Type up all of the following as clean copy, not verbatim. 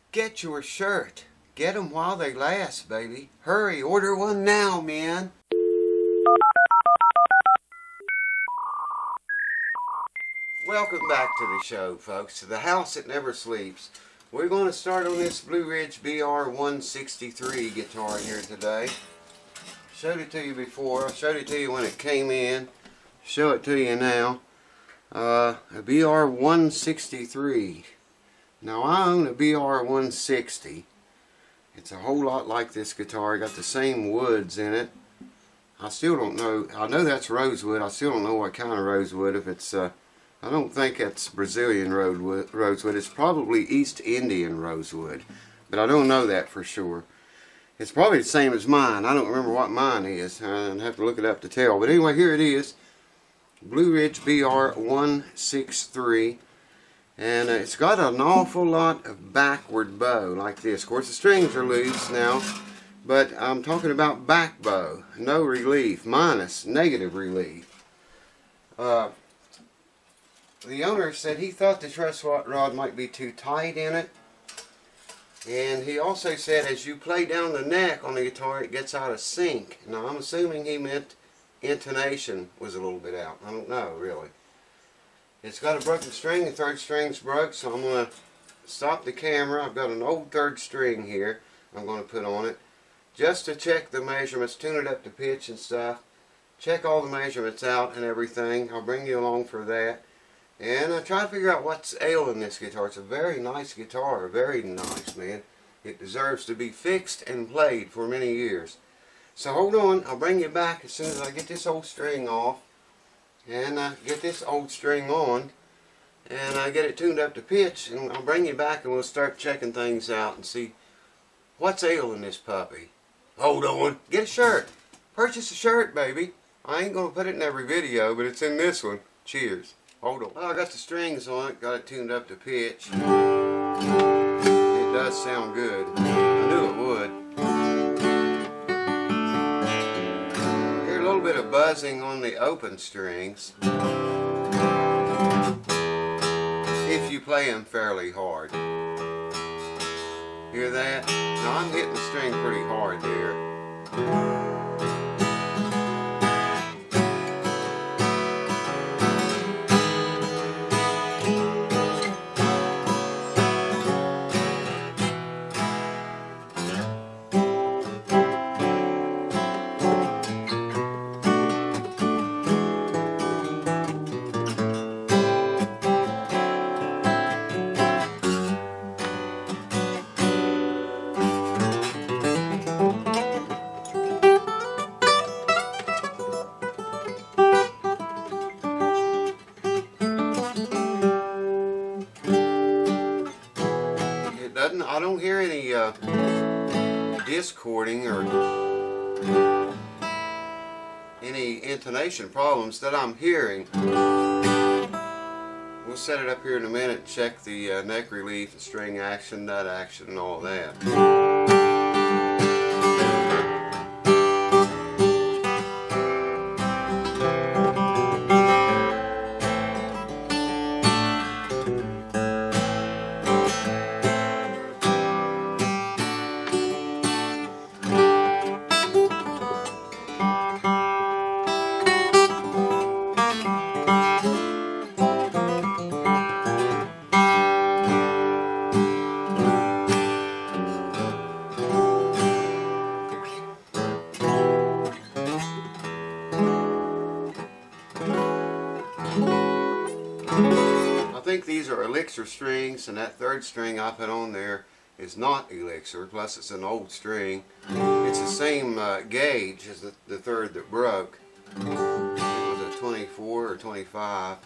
Get your shirt. Get them while they last, baby. Hurry, order one now, man. Welcome back to the show, folks, to the house that never sleeps. We're going to start on this Blueridge br163 guitar here today. Showed it to you before. I showed it to you when it came in. Show it to you now. A br163. Now I own a br160. It's a whole lot like this guitar. Got the same woods in it. I still don't know. I know that's rosewood. I still don't know what kind of rosewood. If it's I don't think it's Brazilian rosewood. It's probably East Indian rosewood, but I don't know that for sure. It's probably the same as mine. I don't remember what mine is. I'd have to look it up to tell. But anyway, here it is. Blueridge br163. And it's got an awful lot of backward bow like this. Of course, the strings are loose now. But I'm talking about back bow. No relief. Minus negative relief. The owner said he thought the truss rod might be too tight in it. And he also said as you play down the neck on the guitar, it gets out of sync. Now, I'm assuming he meant intonation was a little bit out. I don't know, really. It's got a broken string. The third string's broke, so I'm going to stop the camera. I've got an old third string here I'm going to put on it just to check the measurements, tune it up to pitch and stuff. Check all the measurements out and everything. I'll bring you along for that. And I try to figure out what's ailing this guitar. It's a very nice guitar, very nice, man. It deserves to be fixed and played for many years. So hold on, I'll bring you back as soon as I get this old string off and get this old string on and I get it tuned up to pitch, and I'll bring you back and we'll start checking things out and see what's ailing this puppy. Hold on, get a shirt. Purchase a shirt, baby. I ain't gonna put it in every video, but it's in this one. Cheers. Hold on. Well, I got the strings on it, got it tuned up to pitch. It does sound good. I knew it would. Hear a little bit of buzzing on the open strings. If you play them fairly hard. Hear that? Now I'm hitting the string pretty hard there. I don't hear any discording or any intonation problems that I'm hearing. We'll set it up here in a minute and check the neck relief, the string action, nut action, and all that. I think these are elixir strings, and that third string I put on there is not elixir, plus it's an old string. It's the same gauge as the third that broke. It was a 24 or 25.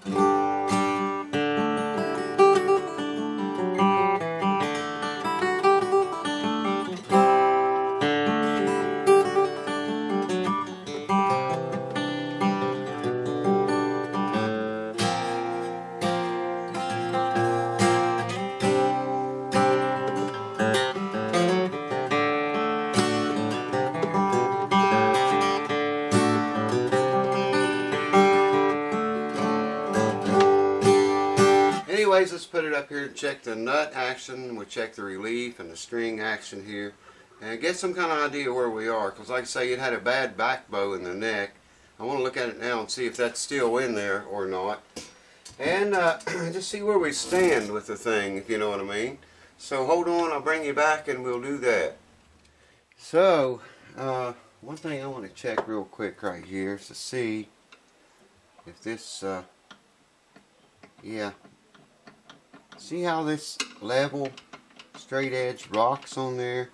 anyways, let's put it up here and check the nut action. We'll check the relief and the string action here. And get some kind of idea where we are. Because like I say, it had a bad back bow in the neck. I want to look at it now and see if that's still in there or not. And just see where we stand with the thing, if you know what I mean. So hold on, I'll bring you back and we'll do that. So, one thing I want to check real quick right here is to see if this, yeah. See how this level, straight edge rocks on there?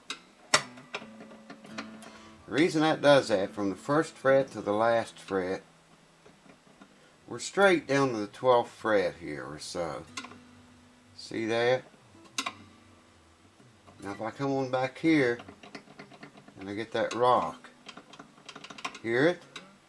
The reason that does that, from the first fret to the last fret, we're straight down to the 12th fret here or so. See that? Now if I come on back here and I get that rock, hear it?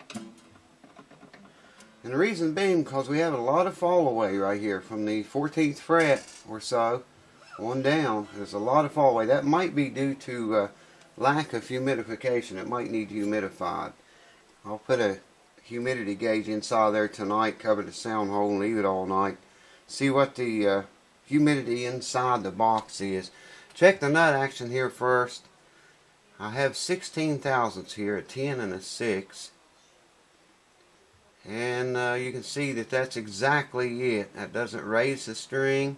And the reason being because we have a lot of fall away right here from the 14th fret or so on down. There's a lot of fall away. That might be due to lack of humidification. It might need humidified. I'll put a humidity gauge inside there tonight, cover the sound hole and leave it all night. See what the humidity inside the box is. Check the nut action here first. I have 16 thousandths here, a 10 and a 6. And you can see that that's exactly it. That doesn't raise the string.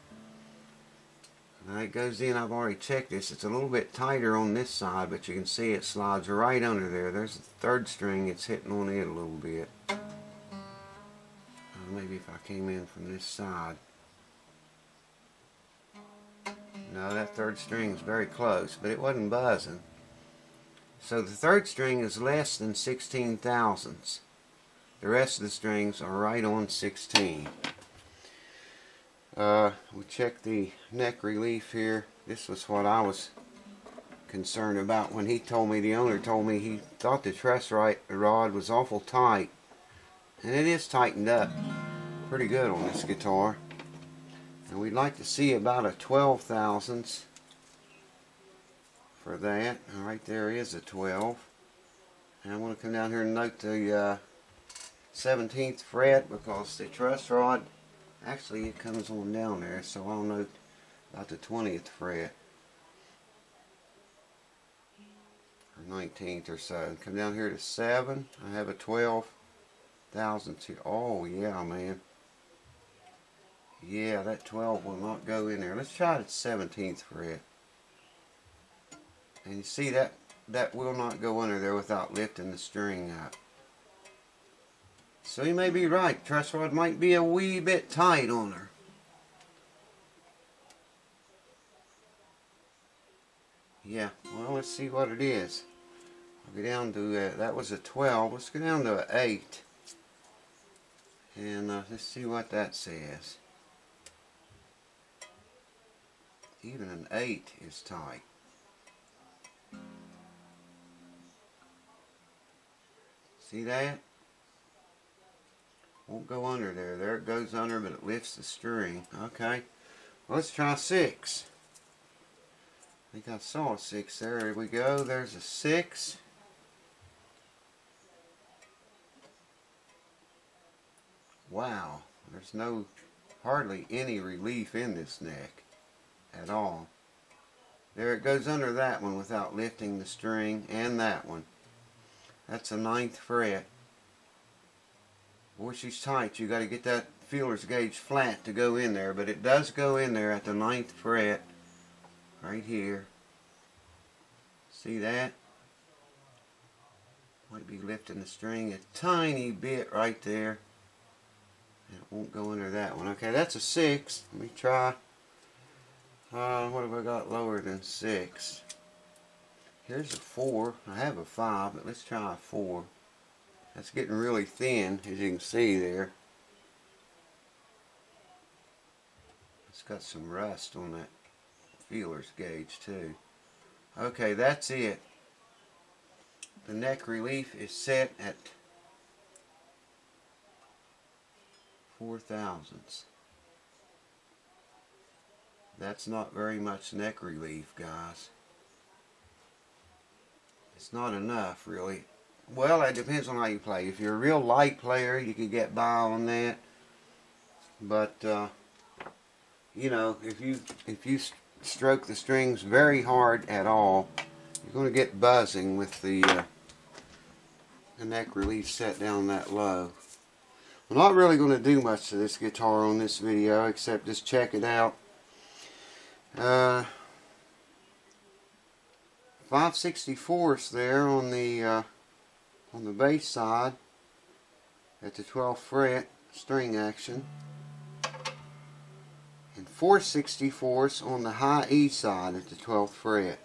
Now it goes in, I've already checked this. It's a little bit tighter on this side, but you can see it slides right under there. There's the third string, it's hitting on it a little bit. Maybe if I came in from this side. No, that third string is very close, but it wasn't buzzing. So the third string is less than 16 thousandths. The rest of the strings are right on 16. We checked the neck relief here. This was what I was concerned about when he told me, the owner told me he thought the truss rod was awful tight. And it is tightened up pretty good on this guitar. And we'd like to see about a 12 thousandths for that. And right there is a 12. And I want to come down here and note the 17th fret, because the truss rod, actually it comes on down there, so I'll note about the 20th fret. Or 19th or so. Come down here to 7. I have a 12 thousandths here. Oh yeah, man. Yeah, that 12 will not go in there. Let's try the 17th fret. And you see that will not go under there without lifting the string up. So you may be right. Truss rod might be a wee bit tight on her. Yeah, well, let's see what it is. I'll go down to, that was a 12. Let's go down to an 8. And let's see what that says. Even an 8 is tight. See that? Won't go under there. There it goes under, but it lifts the string. Okay. Well, let's try 6. I think I saw a 6 there. Here we go. There's a 6. Wow. There's hardly any relief in this neck at all. There it goes under that one without lifting the string, and that one. That's a 9th fret. Boy, she's tight. You got to get that feeler's gauge flat to go in there, but it does go in there at the 9th fret, right here. See that? Might be lifting the string a tiny bit right there. It won't go under that one. Okay, that's a 6. Let me try. What have I got lower than 6? Here's a 4. I have a 5, but let's try a 4. That's getting really thin, as you can see there. It's got some rust on that feeler's gauge too. Okay, that's it. The neck relief is set at 4 thousandths. That's not very much neck relief, guys. It's not enough, really. Well, it depends on how you play. If you're a real light player, you can get by on that. But you know, if you stroke the strings very hard at all, you're going to get buzzing with the neck relief set down that low. I'm not really going to do much to this guitar on this video except just check it out. 5/64 there on the bass side at the 12th fret, string action, and 4/64 on the high E side at the 12th fret.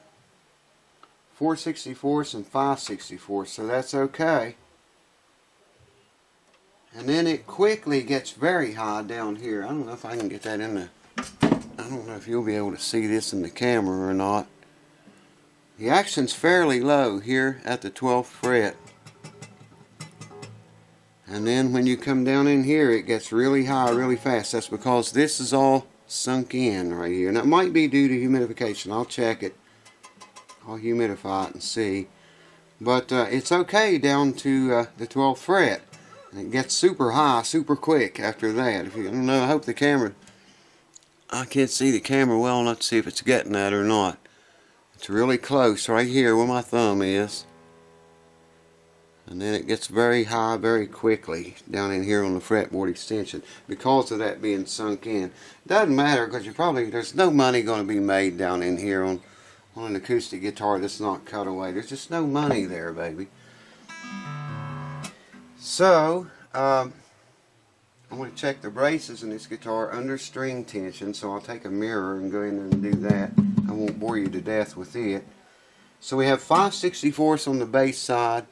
4/64 and 5/64, so that's okay. And then it quickly gets very high down here. I don't know if I can get that in the, I don't know if you'll be able to see this in the camera or not. The action's fairly low here at the 12th fret. And then when you come down in here, it gets really high really fast. That's because this is all sunk in right here. And it might be due to humidification. I'll check it. I'll humidify it and see. But it's okay down to the 12th fret. And it gets super high, super quick after that. If you, I don't know, I hope the camera, I can't see the camera well enough to see if it's getting that or not. It's really close right here where my thumb is. And then it gets very high very quickly down in here on the fretboard extension because of that being sunk in. Doesn't matter because you probably, there's no money going to be made down in here on an acoustic guitar that's not cut away. There's just no money there, baby. So, I'm going to check the braces in this guitar under string tension, so I'll take a mirror and go in there and do that. I won't bore you to death with it. So we have 5/64 on the bass side,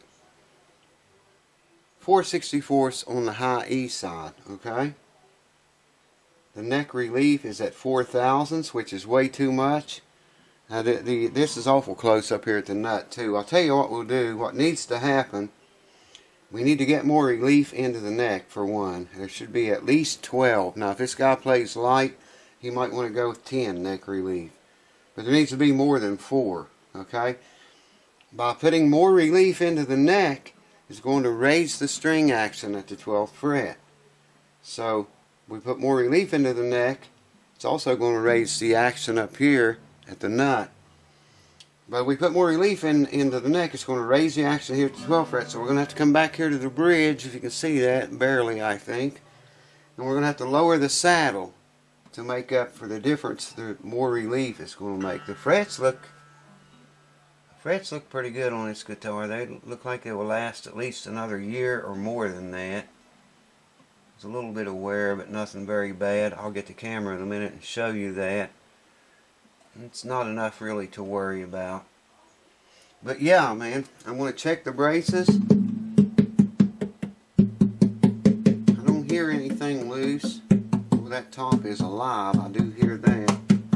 4/64 on the high E side, okay? The neck relief is at 4/1000, which is way too much. Now this is awful close up here at the nut too. I'll tell you what we'll do, what needs to happen. We need to get more relief into the neck for one. There should be at least 12. Now if this guy plays light, he might want to go with 10 neck relief. But there needs to be more than 4, okay? By putting more relief into the neck, it's going to raise the string action at the 12th fret. So we put more relief into the neck, it's also going to raise the action up here at the nut. But we put more relief into the neck, it's going to raise the action here at the 12th fret. So we're going to have to come back here to the bridge, if you can see that, barely I think. And we're going to have to lower the saddle to make up for the difference the more relief it's going to make. The frets look pretty good on this guitar. They look like they will last at least another year or more than that. There's a little bit of wear, but nothing very bad. I'll get the camera in a minute and show you that. It's not enough really to worry about. But yeah, man, I'm going to check the braces. I don't hear anything loose. Well, that top is alive. I do hear that.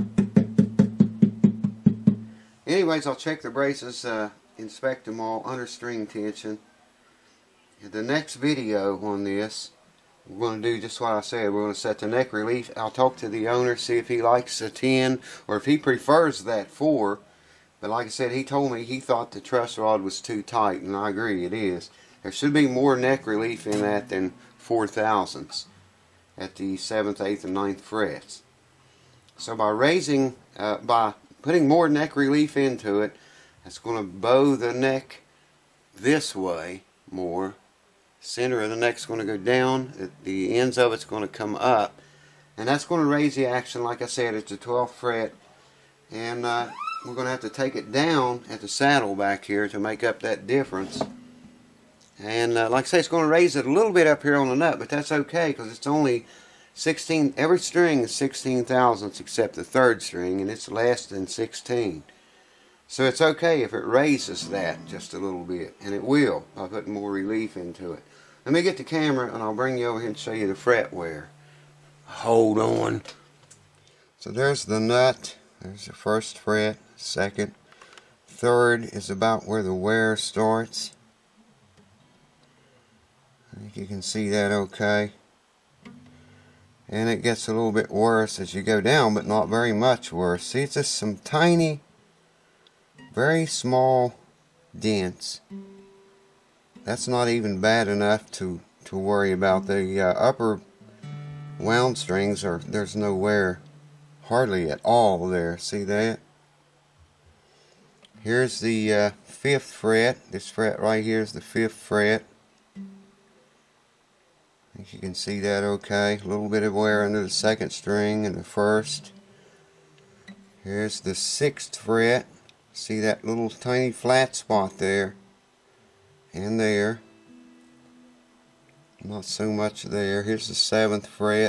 Anyways, I'll check the braces, inspect them all under string tension. In the next video on this, we're going to do just what I said. We're going to set the neck relief. I'll talk to the owner, see if he likes a 10 or if he prefers that 4. But like I said, he told me he thought the truss rod was too tight, and I agree, it is. There should be more neck relief in that than 4/1000 at the 7th, 8th, and 9th frets. So by putting more neck relief into it, it's going to bow the neck this way more. Center of the neck's going to go down, the ends of it's going to come up, and that's going to raise the action, like I said, at the 12th fret. And we're going to have to take it down at the saddle back here to make up that difference. And like I say, it's going to raise it a little bit up here on the nut, but that's okay because it's only 16, every string is 16/1000 except the 3rd string, and it's less than 16. So it's okay if it raises that just a little bit, and it will by putting more relief into it. Let me get the camera and I'll bring you over here and show you the fret wear. Hold on. So there's the nut. There's the 1st fret, 2nd, 3rd is about where the wear starts. I think you can see that okay. And it gets a little bit worse as you go down, but not very much worse. See, it's just some tiny, very small dents. That's not even bad enough to worry about. The upper wound strings there's no wear hardly at all there. See that? Here's the 5th fret. This fret right here is the 5th fret. I think you can see that okay. A little bit of wear under the 2nd string and the 1st. Here's the 6th fret. See that little tiny flat spot there and there. Not so much there. Here's the 7th fret.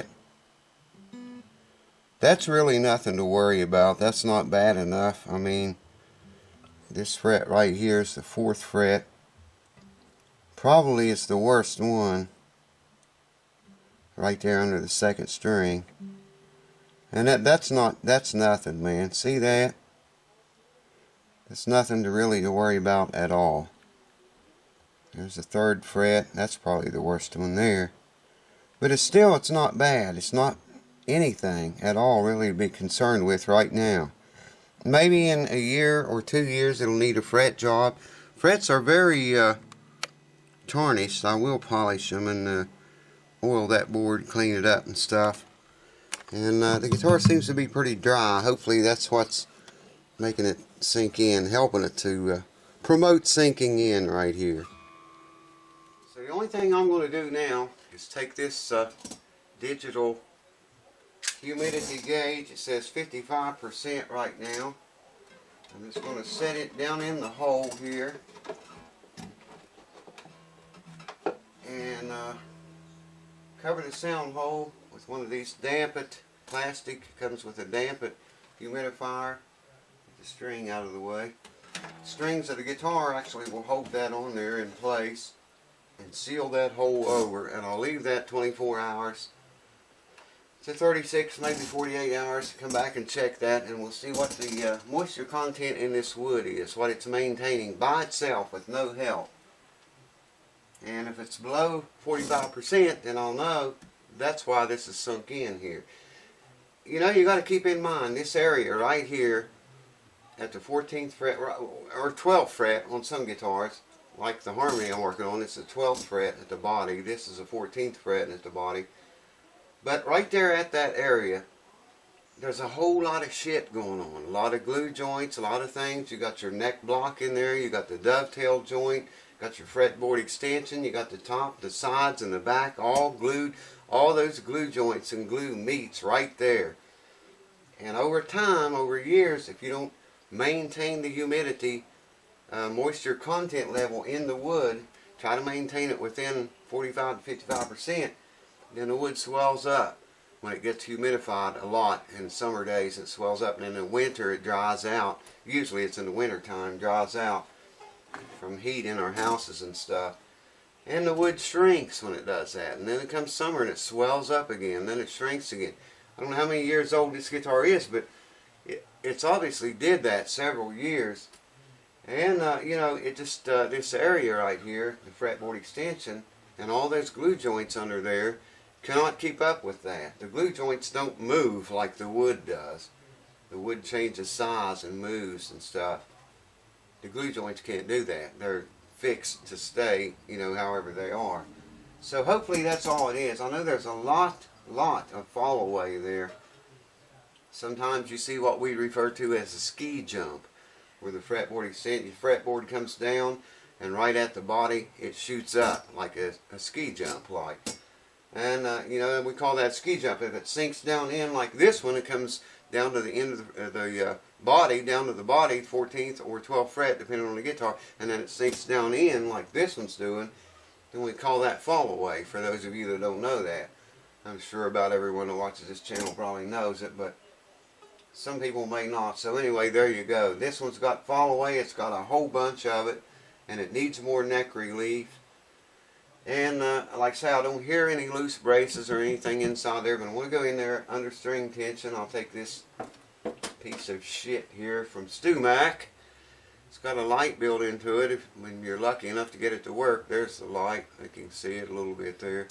That's really nothing to worry about. That's not bad enough. I mean, this fret right here is the 4th fret. Probably it's the worst one. Right there under the 2nd string. And that's nothing, man. See that? That's nothing to really worry about at all. There's the 3rd fret. That's probably the worst one there. But it's not bad. It's not anything at all really to be concerned with right now. Maybe in a year or 2 years it'll need a fret job. Frets are very tarnished. I will polish them and oil that board, clean it up and stuff. And the guitar seems to be pretty dry. Hopefully that's what's making it sink in, helping it to promote sinking in right here. So the only thing I'm going to do now is take this digital humidity gauge. It says 55% right now. I'm just going to set it down in the hole here and cover the sound hole with one of these damp-it plastic. It comes with a damp-it humidifier. Get the string out of the way. The strings of the guitar actually will hold that on there in place and seal that hole over, and I'll leave that 24 hours to 36, maybe 48 hours to come back and check that, and we'll see what the moisture content in this wood is, what it's maintaining by itself with no help. And if it's below 45%, then I'll know that's why this is sunk in here. You know, you got to keep in mind this area right here at the 14th fret or 12th fret on some guitars, like the Harmony I'm working on. It's the 12th fret at the body. This is the 14th fret at the body. But right there at that area, there's a whole lot of shit going on. A lot of glue joints, a lot of things. You got your neck block in there. You got the dovetail joint. Got your fretboard extension. You got the top, the sides, and the back all glued. All those glue joints and glue meets right there. And over time, over years, if you don't maintain the humidity, moisture content level in the wood, try to maintain it within 45 to 55%, then the wood swells up when it gets humidified a lot. In summer days it swells up, and in the winter it dries out. Usually it's in the winter time, dries out from heat in our houses and stuff. And the wood shrinks when it does that. And then it comes summer and it swells up again, then it shrinks again. I don't know how many years old this guitar is, but it's obviously did that several years. And you know, it just this area right here, the fretboard extension, and all those glue joints under there cannot keep up with that. The glue joints don't move like the wood does. The wood changes size and moves and stuff. The glue joints can't do that. They're fixed to stay, you know, however they are. So hopefully that's all it is. I know there's a lot of fall away there. Sometimes you see what we refer to as a ski jump, where the fretboard extension, the fretboard comes down, and right at the body it shoots up like a ski jump like. And you know, we call that ski jump. If it sinks down in like this one, it comes down to the end of the body, down to the body, 14th or 12th fret, depending on the guitar, and then it sinks down in like this one's doing, then we call that fall away, for those of you that don't know that. I'm sure about everyone that watches this channel probably knows it, but some people may not. So anyway, there you go. This one's got fall away. It's got a whole bunch of it, and it needs more neck relief. And like I say, I don't hear any loose braces or anything inside there, but I want to go in there under string tension. I'll take this piece of shit here from StewMac. It's got a light built into it when you're lucky enough to get it to work. There's the light. You can see it a little bit there.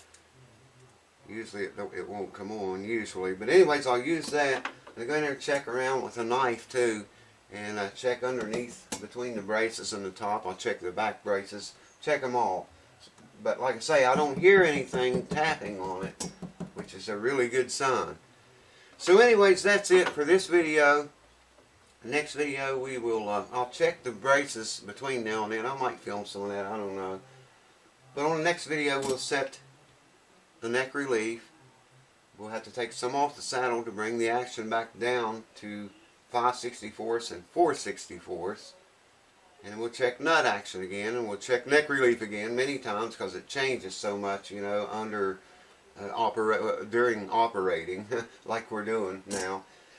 Usually it won't come on, usually. But anyways, I'll use that. I go in there and check around with a knife too, and check underneath between the braces and the top. I'll check the back braces, check them all. But like I say, I don't hear anything tapping on it, which is a really good sign. So anyways, that's it for this video. Next video we will, I'll check the braces between now and then. I might film some of that, I don't know. But on the next video we'll set the neck relief. We'll have to take some off the saddle to bring the action back down to 5/64 and 4/64. And we'll check nut action again, and we'll check neck relief again many times because it changes so much, you know, under during operating, like we're doing now.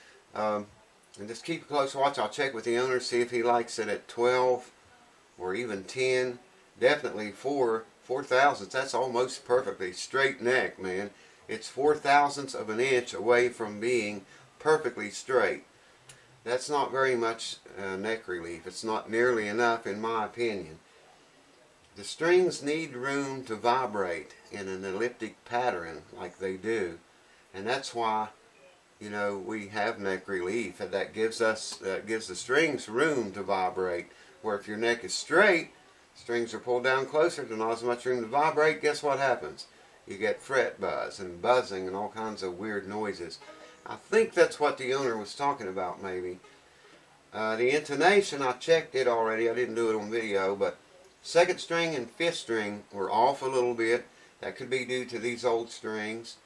And just keep a close watch. I'll check with the owner, see if he likes it at 12 or even 10. Definitely 4 thousandths. That's almost perfectly straight neck, man. It's 4 thousandths of an inch away from being perfectly straight. That's not very much neck relief. It's not nearly enough in my opinion. The strings need room to vibrate in an elliptic pattern like they do. And that's why, you know, we have neck relief. And that gives the strings room to vibrate. Where if your neck is straight, strings are pulled down closer to not as much room to vibrate. Guess what happens? You get fret buzz and buzzing and all kinds of weird noises. I think that's what the owner was talking about, maybe. The intonation, I checked it already. I didn't do it on video, but second string and fifth string were off a little bit. That could be due to these old strings.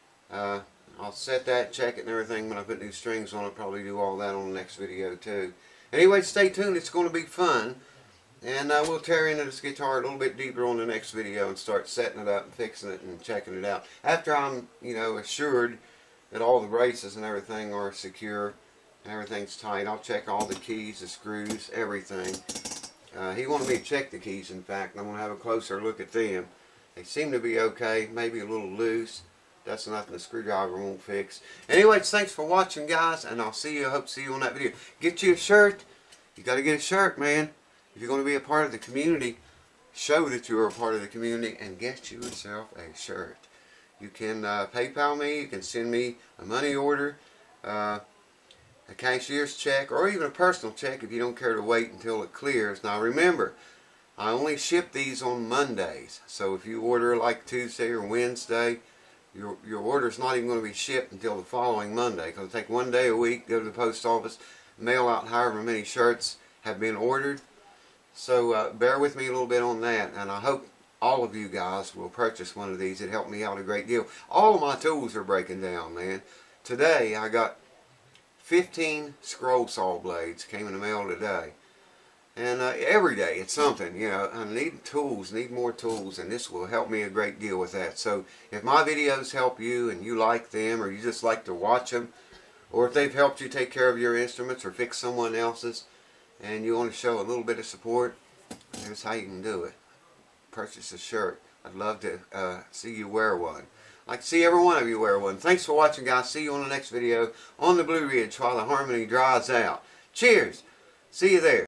I'll set that, check it and everything. When I put new strings on, I'll probably do all that on the next video too. Anyway, stay tuned. It's going to be fun. And we'll tear into this guitar a little bit deeper on the next video and start setting it up and fixing it and checking it out. After I'm, you know, assured that all the braces and everything are secure and everything's tight, I'll check all the keys, the screws, everything. He wanted me to check the keys, in fact, and I'm going to have a closer look at them. They seem to be okay, maybe a little loose. That's nothing the screwdriver won't fix. Anyways, thanks for watching, guys, and I'll see you. I hope to see you on that video. Get you a shirt. You got to get a shirt, man. If you're going to be a part of the community, show that you're a part of the community and get yourself a shirt. You can PayPal me, you can send me a money order, a cashier's check, or even a personal check if you don't care to wait until it clears. Now remember, I only ship these on Mondays. So if you order like Tuesday or Wednesday, your order's not even going to be shipped until the following Monday. Because it'll take 1 day a week, go to the post office, mail out however many shirts have been ordered. So bear with me a little bit on that, and I hope all of you guys will purchase one of these. It helped me out a great deal. All of my tools are breaking down, man. Today I got 15 scroll saw blades, came in the mail today. And every day it's something, you know. I need tools, need more tools, and this will help me a great deal with that. So if my videos help you and you like them, or you just like to watch them, or if they've helped you take care of your instruments or fix someone else's, and you want to show a little bit of support, here's how you can do it. Purchase a shirt. I'd love to see you wear one. I'd like to see every one of you wear one. Thanks for watching, guys. See you on the next video on the Blueridge while the harmony dries out. Cheers. See you there.